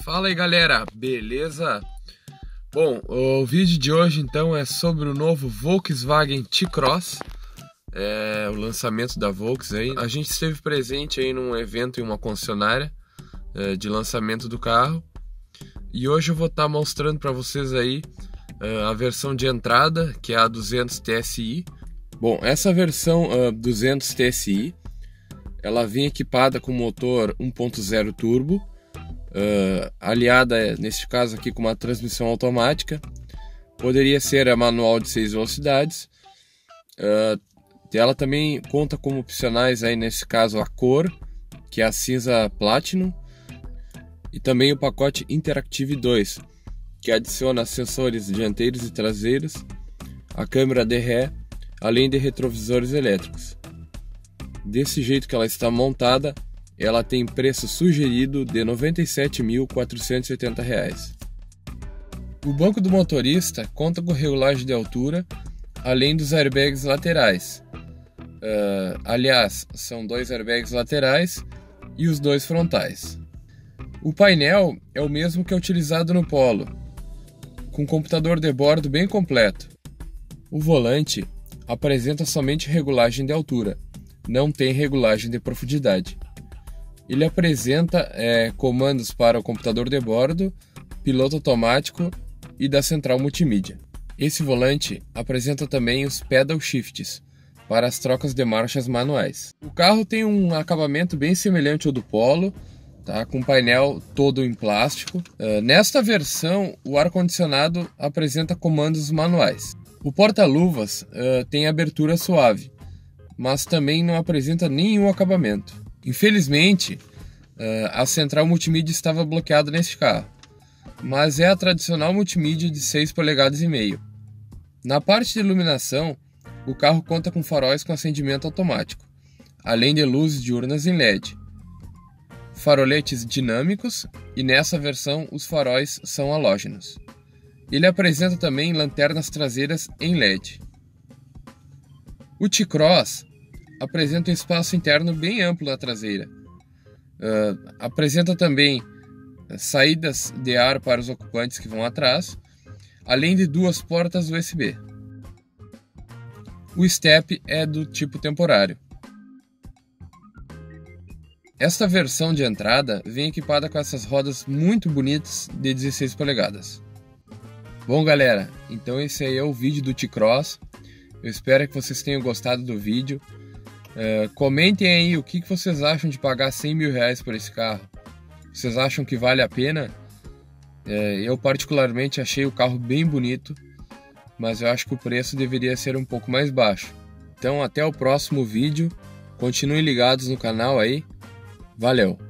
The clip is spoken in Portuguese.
Fala aí galera, beleza? Bom, o vídeo de hoje então é sobre o novo Volkswagen T-Cross, o lançamento da Volks aí. A gente esteve presente aí num evento em uma concessionária de lançamento do carro e hoje eu vou estar mostrando para vocês aí a versão de entrada, que é a 200 TSI. Bom, essa versão 200 TSI, ela vem equipada com motor 1.0 turbo, aliada neste caso aqui com uma transmissão automática. Poderia ser a manual de 6 velocidades. Ela também conta como opcionais aí nesse caso a cor, que é a cinza Platinum, e também o pacote Interactive 2, que adiciona sensores dianteiros e traseiros, a câmera de ré, além de retrovisores elétricos. Desse jeito que ela está montada, ela tem preço sugerido de R$ 97.480. O banco do motorista conta com regulagem de altura, além dos airbags laterais. Aliás, são 2 airbags laterais e os 2 frontais. O painel é o mesmo que é utilizado no Polo, com computador de bordo bem completo. O volante apresenta somente regulagem de altura, não tem regulagem de profundidade. Ele apresenta comandos para o computador de bordo, piloto automático e da central multimídia. Esse volante apresenta também os pedal shifts para as trocas de marchas manuais. O carro tem um acabamento bem semelhante ao do Polo, tá? Com painel todo em plástico. Nesta versão, o ar-condicionado apresenta comandos manuais. O porta-luvas tem abertura suave, mas também não apresenta nenhum acabamento. Infelizmente, a central multimídia estava bloqueada neste carro, mas é a tradicional multimídia de 6,5 polegadas. Na parte de iluminação, o carro conta com faróis com acendimento automático, além de luzes diurnas em LED, faroletes dinâmicos e nessa versão os faróis são halógenos. Ele apresenta também lanternas traseiras em LED. O T-Cross apresenta um espaço interno bem amplo na traseira. Apresenta também saídas de ar para os ocupantes que vão atrás, além de 2 portas USB. O step é do tipo temporário. Esta versão de entrada vem equipada com essas rodas muito bonitas de 16 polegadas. Bom galera, então esse aí é o vídeo do T-Cross. Eu espero que vocês tenham gostado do vídeo. Comentem aí o que vocês acham de pagar R$100 mil por esse carro. Vocês acham que vale a pena? Eu particularmente achei o carro bem bonito, mas eu acho que o preço deveria ser um pouco mais baixo. Então até o próximo vídeo, continuem ligados no canal aí, valeu!